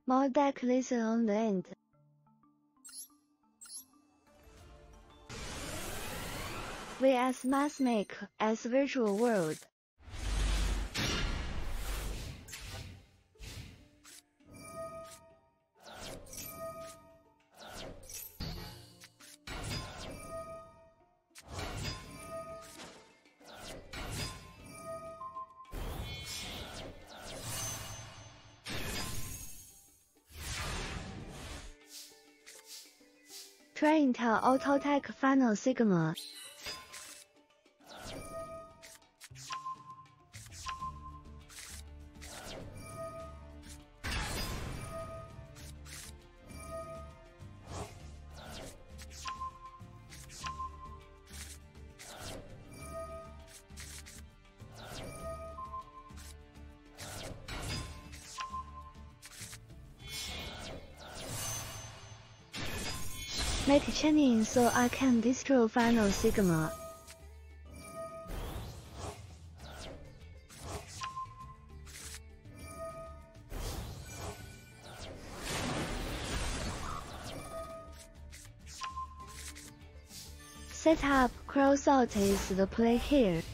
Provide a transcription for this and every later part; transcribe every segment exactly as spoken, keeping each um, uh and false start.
More deck listen on the end. V S Mathmake as virtual world. Try Intel Autotech Final Sigma. Make chaining so I can destroy Final Sigma. Set up crossout is the play here.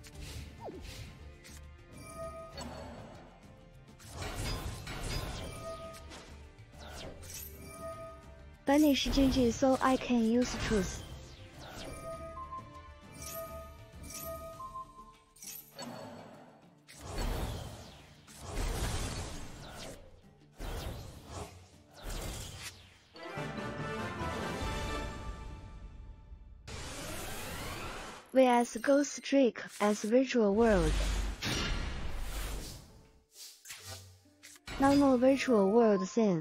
Banish G G so I can use truth. V S Ghost Trick as virtual world. Normal virtual world scene.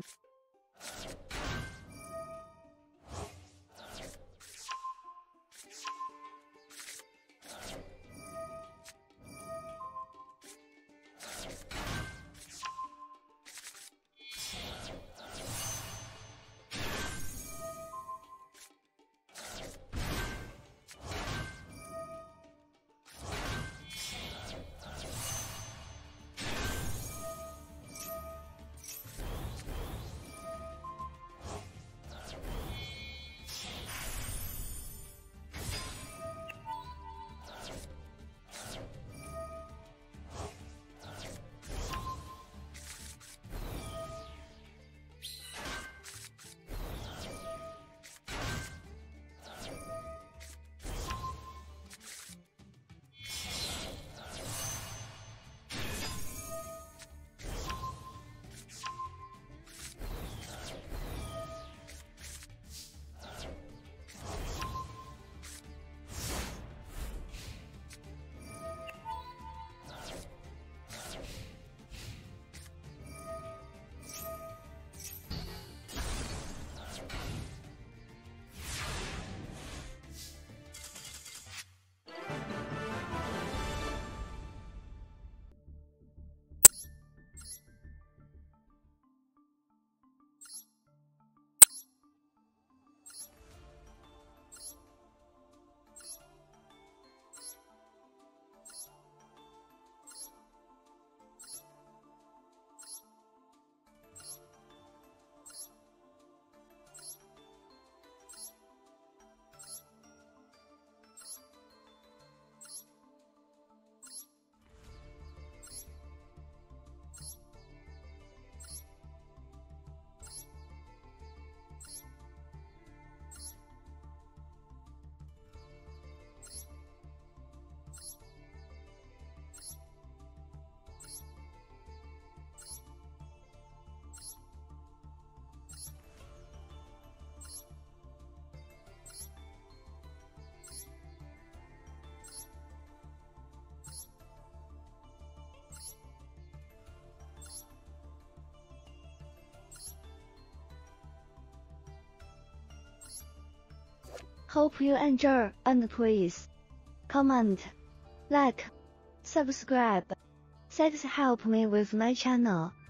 Hope you enjoy and please comment, like, subscribe. Thanks help me with my channel.